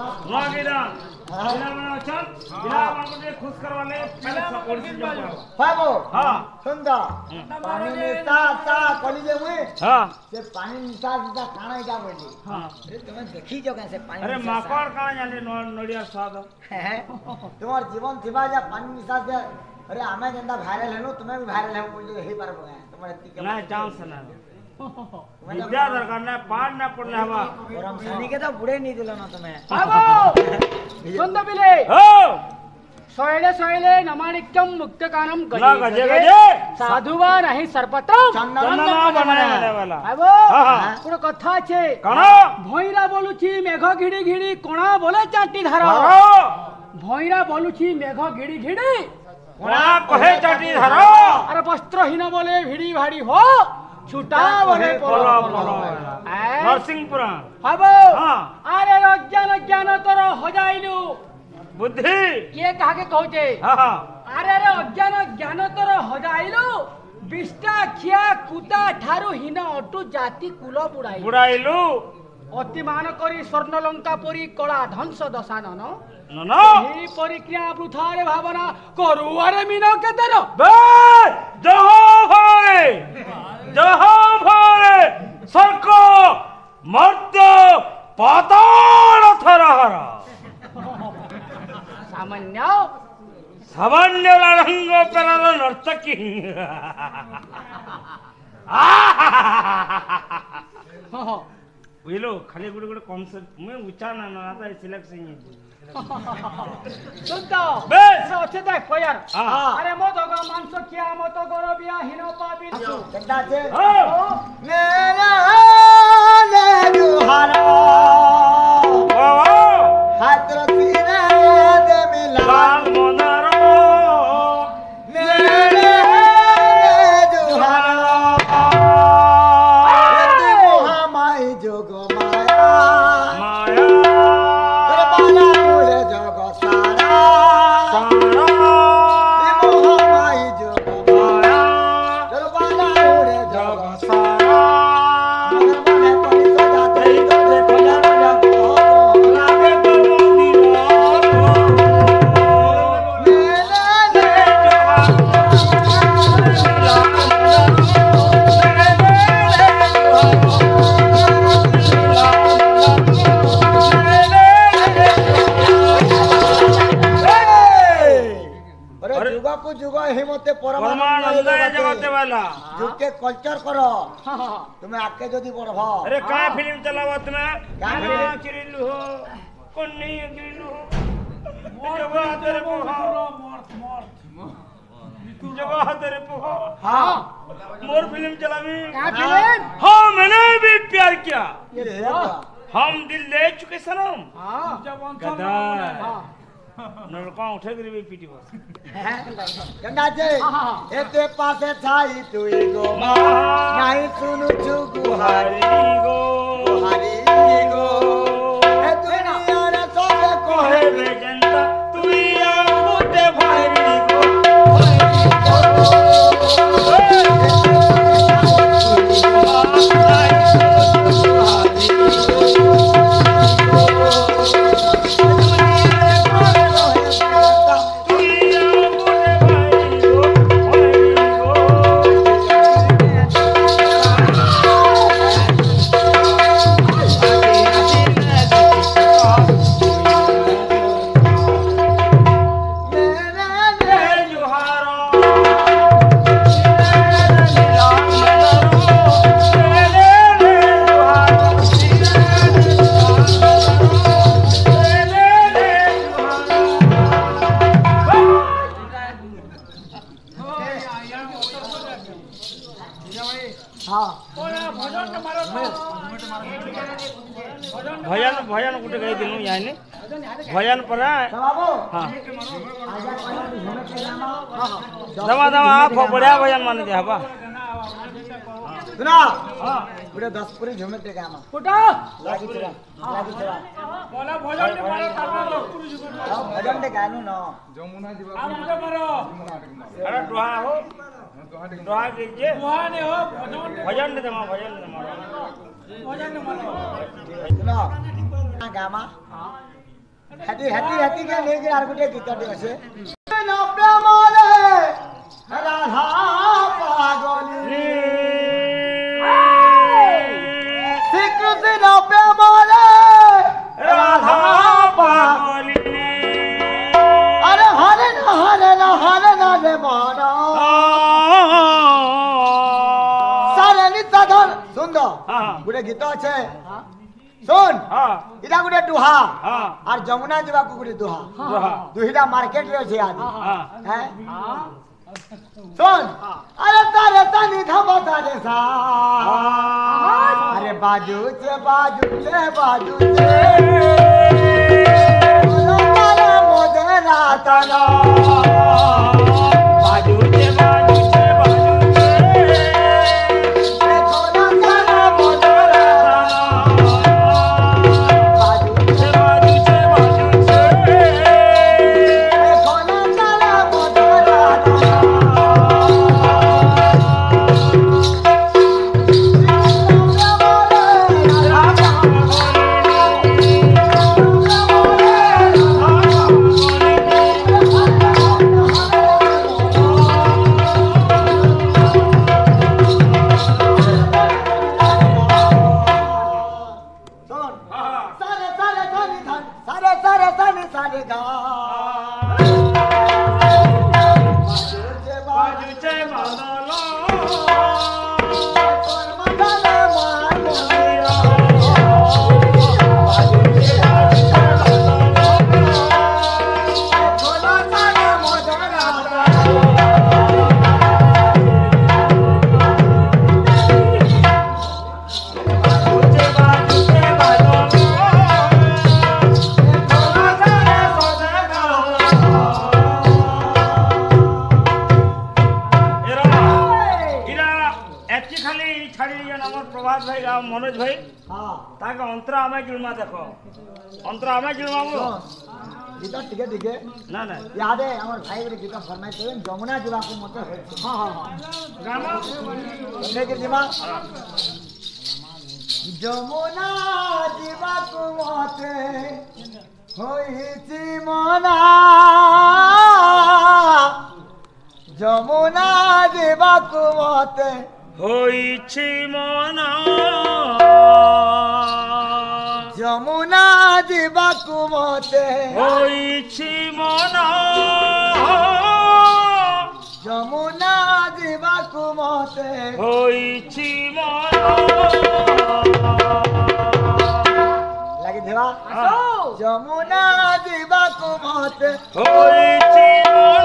गिरा बिना बना चल बिना हमको खुश करवाने पहले सपोर्ट से जाओ बाबू हां सुंदर पानी निशा सा कली जे हुए हां से पानी निशा सीधा खाना ही जा बोली हां अरे तुम्हें देखी जो कैसे पानी अरे माकड़ का जाने नड़िया स्वाद है तुम्हार जीवन थिबा जा पानी निशा से अरे हमें जंदा वायरल हेनु तुम्हें भी वायरल है बोल हे पारबो तुम्हारे इतनी ना चांस ना विद्या दरकार ना पार ना पड़ले हवा गरम सानी के तो बुढ़े नहीं दिलो ना तुम्हें बाबू सुंदर बिले हो सोयले सोयले नमानिक्यम मुक्तकानम ना गजे गजे साधुवा नहीं सरपतम चंदना बनाने वाला बाबू हां पुरो कथा छे कण भोईरा बोलुची मेघ घिड़ी घिड़ी कोणा बोले चाटी धार भोईरा बोलुची मेघ घिड़ी घिड़ी कोणा कहे चाटी धार अरे वस्त्रहीन बोले भिड़ी भाड़ी हो छुटा बोले पोलो पोलो नरसिंहपुर बाबू हां अरे अज्ञान ज्ञान तोर हो जाइलु बुद्धि ये काके कहते हां अरे अरे अज्ञान ज्ञान तोर हो जाइलु बिष्टा खिया कुता ठारू हिन अटु जाति कुल बुड़ाइलु अतिमान करी स्वर्ण लंका परी कला ध्वंस दशानन न ही परिक्रिया वृथारे भावना करू अरे मीनो के दर बे जहो भाई सर्क मर्त्य पाताल थरहर सामान्य सामान्य रंग पेरर नर्तकी बुझलो खाली गुड गुड कॉन्सेप्ट मैं उच्चार ना आता सिलेक्शन सुनता बेस अच्छे देख कोयर हां अरे मो तो मांस किया मो तो गरबिया हिनो पापी चंदा जे हो मेरा ले दुहारा वाह हाथ रसीना दे मिला लाल मोनारो मेरे ले दुहारा ते मोहा माई जोगो माया माया तेरे बाला उड़े जोगो सारा सारा ते मोहा माई जोगो माया तेरे बाला उड़े जोगो सारा मने पड़ी तो जाते तो देखो जानो जाको लागे तो अरे जुगा को जुगा हिमते परमानंद जगते वाला जुग के कल्चर करो तुम्हें आके जदी पढ़बो अरे का फिल्म चलावा तुम्हें क्या गाना फिल्म? चिरिलु हो कोन्नी गिरिलु हो जगह तेरे पोहा जगह तेरे पोहा हां मोर फिल्म चलावी का फिल्म हाँ मैंने भी प्यार किया ये रे बा। हम दिल ले चुके सनम हां गदर हां नलका उठे गरीबी पीटी बस गंगा जे एते पासे छाई तुई गो मा नाही सुनु छु गुहारी गो गुहारी गो ए दुनिया रे सोबे कोहे कोहे बे जनता तू या मुझे भाई गो भजन भजन कुठे गाई दिनु याने भजन परा बाबू हां आजा पानी घूमे के जाना दवा दवा आखो बढ़िया भजन मान दे हबा सुना हां पूरे 10 पूरी झुमे के गाना कुटा लागी चला बोला भजन के मारे तारना 10 पूरी जुगुर भजन दे गानु न जमुना जीवा आ मुझे मारो अरे दोहा हो दोहा कीजिए दुहाने हो भजन भजन दे दमा भजन दे मारो भजन के मारो सुना गामा হাতি হাতি হাতি কে নেকি আর গুটে গীতটি আছে না প্রেমরে রাধা পাগলি শ্রীকৃষ্ণ প্রেমরে রাধা পাগলি আরে হরে না রে মনা সারে নিতাধন সুন্দর গুটে গীত আছে सुन इदा गुटे दुहा और जमुना जीवा को गुटे दुहा दुहिदा मार्केट रे छै आज हैं सुन अरे तारे तनी धमता रे सा अरे बाजू से बोलो तारा मोदरा तना बाजू से मनोज भाई ताके अंतरा आमे जुलमा देखो अंतरा आमे जुलमा बोलो गीत ठीक ना ना याद है हमर भाई रे गीत फरमाई तो जमुना जीवा को मत होय हां गामा ने के जीवा जमुना जीवा को मत होईची मना जमुना जीवा को मत होईची मना जमुना जीवा को मते होईची मना जमुना जीवा को मते होईची मना लगी देवा जमुना जीवा को मते होईची